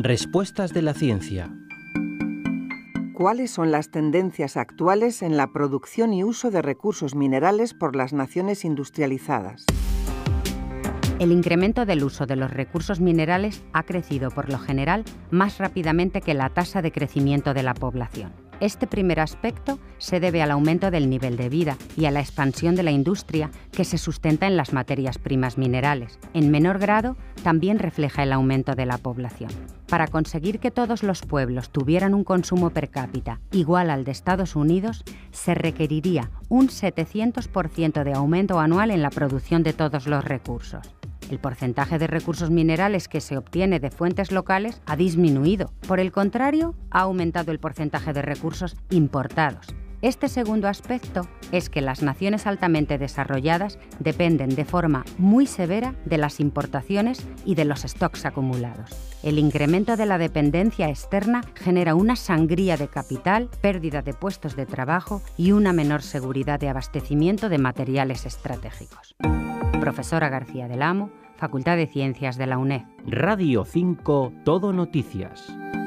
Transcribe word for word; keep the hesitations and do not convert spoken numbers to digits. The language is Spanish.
Respuestas de la ciencia. ¿Cuáles son las tendencias actuales en la producción y uso de recursos minerales por las naciones industrializadas? El incremento del uso de los recursos minerales ha crecido por lo general más rápidamente que la tasa de crecimiento de la población. Este primer aspecto se debe al aumento del nivel de vida y a la expansión de la industria que se sustenta en las materias primas minerales. En menor grado, también refleja el aumento de la población. Para conseguir que todos los pueblos tuvieran un consumo per cápita igual al de Estados Unidos, se requeriría un setecientos por ciento de aumento anual en la producción de todos los recursos. El porcentaje de recursos minerales que se obtiene de fuentes locales ha disminuido. Por el contrario, ha aumentado el porcentaje de recursos importados. Este segundo aspecto es que las naciones altamente desarrolladas dependen de forma muy severa de las importaciones y de los stocks acumulados. El incremento de la dependencia externa genera una sangría de capital, pérdida de puestos de trabajo y una menor seguridad de abastecimiento de materiales estratégicos. Profesora García del Amo, Facultad de Ciencias de la UNED. Radio cinco, Todo Noticias.